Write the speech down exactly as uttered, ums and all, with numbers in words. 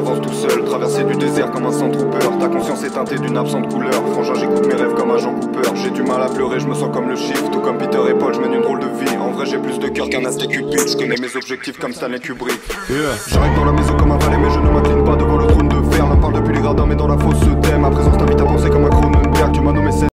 j'avance tout seul, traversé du désert comme un Sandtrooper. Ta conscience est teintée d'une absente couleur. Frangin, j'écoute mes rêves comme un Jean Cooper. J'ai du mal à pleurer, je me sens comme le Shift. Tout comme Peter et Paul, je mène une drôle de vie. En vrai j'ai plus de cœur qu'un Aztec Cupid. Je connais mes objectifs comme Stanley Kubrick. Yeah. J'arrive dans la maison comme un valet, mais je ne m'incline pas devant le trône de fer. M'en parle depuis les gradins mais dans la fosse se thème. Ma présence t'invite à penser comme un Cronenberg. Tu m'as nommé